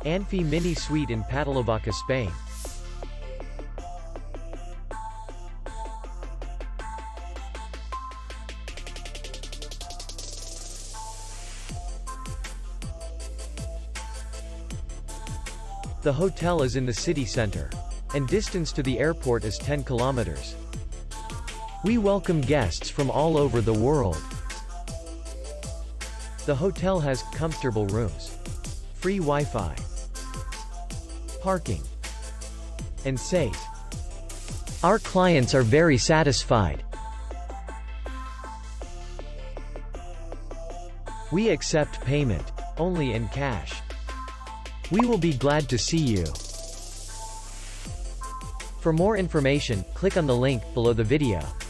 Anfi Mini Suite in Patalavaca, Spain. The hotel is in the city center, and distance to the airport is 10 kilometers. We welcome guests from all over the world. The hotel has comfortable rooms, free Wi-Fi, parking, and safe. Our clients are very satisfied. We accept payment only in cash. We will be glad to see you. For more information, click on the link below the video.